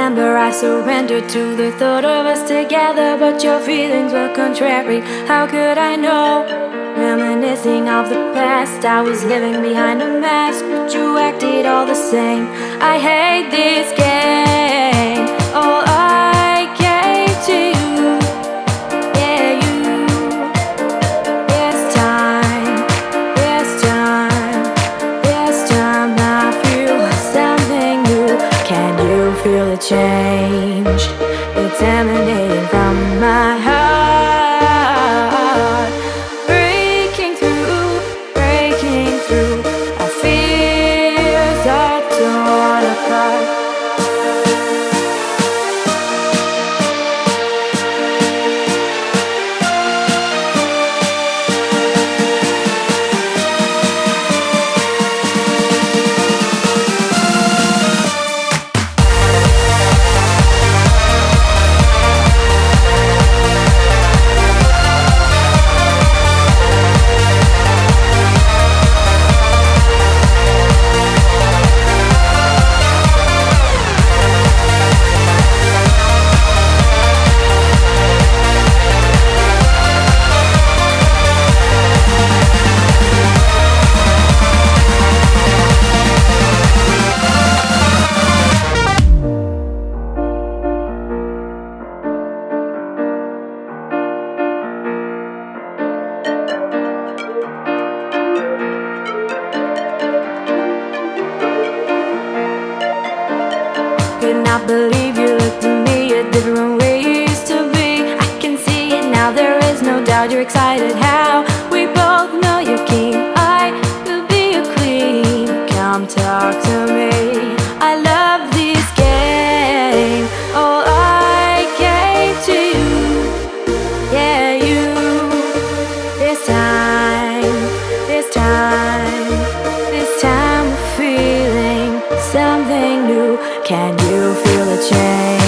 remember I surrendered to the thought of us together, but your feelings were contrary. How could I know? Reminiscing of the past, I was living behind a mask, but you acted all the same. I hate this game. Oh, I came to you. Yeah, you. This time, this time, this time I feel something new. Can you feel the change? It's emanating from my heart, breaking through, breaking through. Our fears are torn apart. Could not believe you looked at me a different way you used to be. I can see it now, there is no doubt you're excited. How we both know you're keen. I could be your queen. Come talk to me. I love this game. Oh, I came to you. Yeah, you. This time, this time, this time we're feeling something new. Can you feel the change?